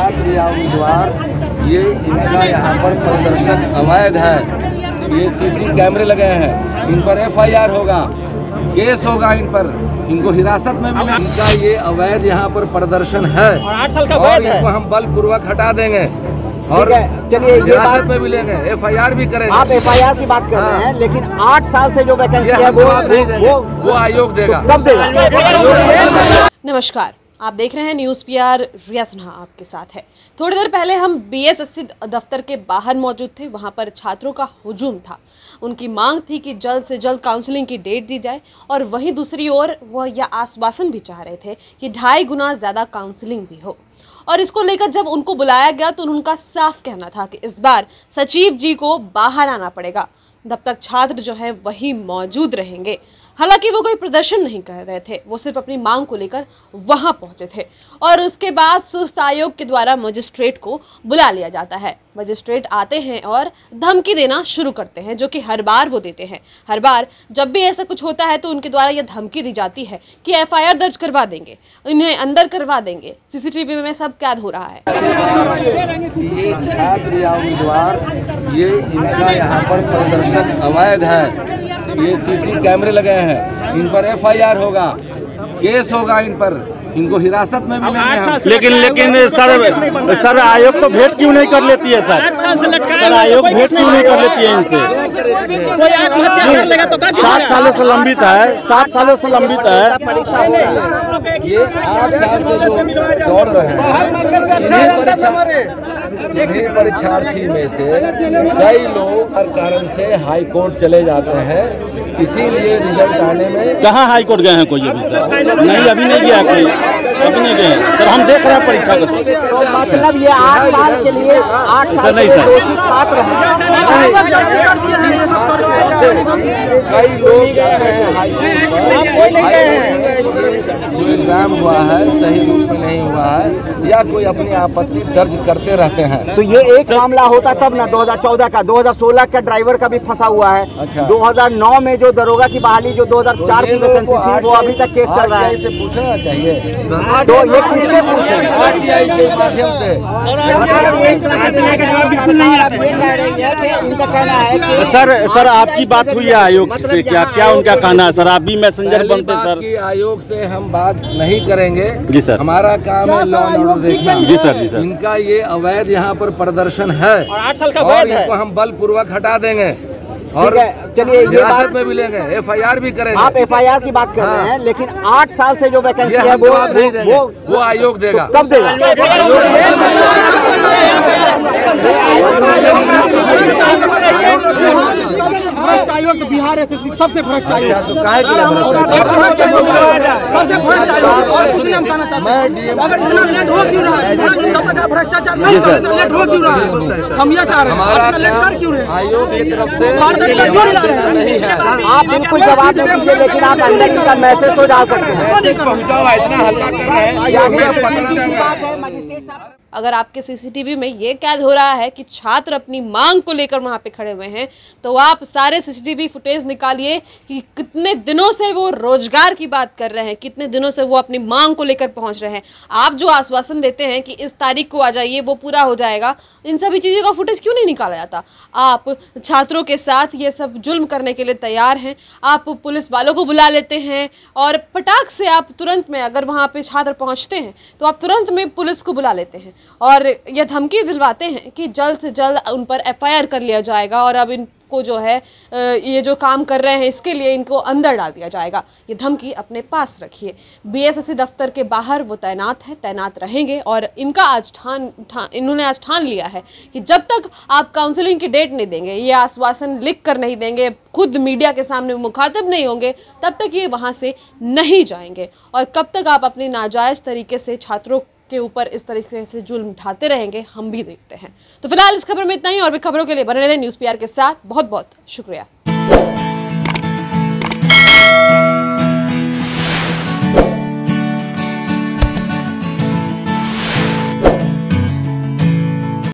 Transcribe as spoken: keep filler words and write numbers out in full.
छात्र या उम्मीदवार, ये इनका यहाँ पर प्रदर्शन अवैध है। ये सीसी कैमरे लगे हैं, इन पर एफ आई आर होगा, केस होगा इन पर, इनको हिरासत में मिले। इनका ये अवैध यहाँ पर प्रदर्शन है और आठ साल का और अवैध इनको है। हम बलपूर्वक हटा देंगे और चलिए ये हिरासत में मिलेंगे, एफ आई आर भी करेंगे। आप एफ आई आर की बात कर रहे हैं, लेकिन आठ साल से जो वैकेंसी है वो वो वो आयोग देगा। कब देगा? नमस्कार, आप देख रहे हैं news P R. Riya Sinha आपके साथ है। थोड़ी देर पहले हम बी एस एस सी दफ्तर के बाहर मौजूद थे। वहां पर छात्रों का हुजूम था। उनकी मांग थी कि जल्द से जल्द काउंसलिंग की डेट दी जाए और वहीं दूसरी ओर वह यह आश्वासन भी चाह रहे थे कि ढाई गुना ज़्यादा काउंसलिंग भी हो। और इसको लेकर जब उनको बुलाया गया तो उनका साफ कहना था कि इस बार सचिव जी को बाहर आना पड़ेगा, तब तक छात्र जो है वही मौजूद रहेंगे। हालांकि वो कोई प्रदर्शन नहीं कर रहे थे, वो सिर्फ अपनी मांग को लेकर वहां पहुंचे थे। और उसके बाद सुस्त आयोग के द्वारा मजिस्ट्रेट को बुला लिया जाता है। मजिस्ट्रेट आते हैं और धमकी देना शुरू करते हैं, जो कि हर बार वो देते हैं। हर बार जब भी ऐसा कुछ होता है तो उनके द्वारा यह धमकी दी जाती है कि एफ आई आर दर्ज करवा देंगे, इन्हें अंदर करवा देंगे, सी सी टी वी में सब कैद हो रहा है। ये छात्र या उम्मीदवार, ये इनका यहाँ पर प्रदर्शन अवैध है। ये सीसी कैमरे लगे हैं, इन पर एफ आई आर होगा, केस होगा इन पर, इनको हिरासत में मिलेंगे। लेकिन लेकिन सर सर आयोग तो भेंट क्यों नहीं कर लेती है सर? सर आयोग भेंट क्यों नहीं कर लेती है इनसे? सात सालों से लंबित है, सात सालों से लंबित है। ये आठ साल से जो दौड़ रहे हैं, इन्हीं परीक्षार्थी में से कई लोग हर कारण से हाई कोर्ट चले जाते हैं, इसीलिए रिजल्ट आने में। कहाँ हाई कोर्ट गए हैं कोई अभी सर? नहीं, अभी नहीं गया कोई, अभी नहीं गए सर। हम देख रहे हैं परीक्षा को। तो मतलब ये आठ साल के लिए आठ साल नहीं के सर। दोषी छात्र हैं। कई लोग जाते हैं हाई कोर्ट पर, जो एग्जाम हुआ है सही रूप में नहीं हुआ है या कोई अपनी आपत्ति दर्ज करते रहते हैं। तो ये एक मामला होता तब ना, दो हज़ार चौदह का, दो हज़ार सोलह का ड्राइवर का भी फंसा हुआ है। अच्छा। दो हज़ार नौ में जो दरोगा की बहाली जो दो हज़ार चार की वैकेंसी थी वो अभी तक केस चल रहा है। इसे पूछना चाहिए, तो ये किससे पूछे? आर टी आई के माध्यम से। इनका कहना है कि सर सर आपकी बात हुई है आयोग से, क्या क्या उनका कहना है सर? आप भी मैसेंजर बनते सर। कि आयोग से हम बात नहीं करेंगे जी सर। हमारा काम है लॉ एंड ऑर्डर देखना। जी सर, जी सर। इनका ये अवैध यहाँ पर प्रदर्शन है और आठ साल का और अवैध है। इनको हम बलपूर्वक हटा देंगे और ठीक है, चलिए ये हिरासत बात में मिलेंगे, एफ आई आर भी करेंगे। आप एफ आई आर की बात कर रहे हैं, लेकिन आठ साल से जो वैकेंसी ये है हम वो जवाब नहीं देंगे, वो वो आयोग देगा। कब आयोग तो बिहार एस एस सी सबसे भ्रष्ट आयोग। अच्छा, तो काहे के लिए सबसे भ्रष्ट आयोग। और कुछ नहीं हम कहना चाहते। मैं डीएम अगर इतना लेट हो क्यों रहा है? तब तक भ्रष्टाचार नहीं हो, इतना लेट हो क्यों रहा है? हम ये चाह रहे हैं, हमारा इतना लेट कर क्यों रहे हैं? आयोग की तरफ से पारदर्शिता क्यों नहीं ला रहे हैं? नहीं है। आप बिल्कुल जवाब नहीं दीजिए, लेकिन आप अंदर इनका मैसेज तो डाल सकते हैं। मैसेज पहुंचाओ, इतना हल्ला कर रहे हैं। मजिस्ट्रेट साहब, अगर आपके सी सी टी वी में ये कैद हो रहा है कि छात्र अपनी मांग को लेकर वहां पे खड़े हुए हैं, तो आप सारे C C T V footage निकालिए कि कितने दिनों से वो रोजगार की बात कर रहे हैं, कितने दिनों से वो अपनी मांग को लेकर पहुंच रहे हैं। आप जो आश्वासन देते हैं कि इस तारीख को आ जाइए, वो पूरा हो जाएगा, इन सभी चीज़ों का फुटेज क्यों नहीं निकाला जाता? आप छात्रों के साथ ये सब जुल्म करने के लिए तैयार हैं। आप पुलिस वालों को बुला लेते हैं और पटाख से आप तुरंत में, अगर वहाँ पे छात्र पहुँचते हैं तो आप तुरंत में पुलिस को बुला लेते हैं और ये धमकी दिलवाते हैं कि जल्द से जल्द उन पर एफ आई आर कर लिया जाएगा और अब इनको जो है ये जो काम कर रहे हैं इसके लिए इनको अंदर डाल दिया जाएगा। ये धमकी अपने पास रखिए। बी एस एस सी दफ्तर के बाहर वो तैनात है, तैनात रहेंगे और इनका आज ठान ठा, इन्होंने आज ठान लिया है कि जब तक आप काउंसलिंग की डेट नहीं देंगे, ये आश्वासन लिख कर नहीं देंगे, खुद मीडिया के सामने मुखातिब नहीं होंगे, तब तक ये वहाँ से नहीं जाएंगे। और कब तक आप अपनी नाजायज़ तरीके से छात्रों के ऊपर इस तरीके से जुल्म उठाते रहेंगे, हम भी देखते हैं। तो फिलहाल इस खबर में इतना ही, और भी खबरों के लिए बने रहे न्यूज़ पी आर के साथ। बहुत बहुत शुक्रिया।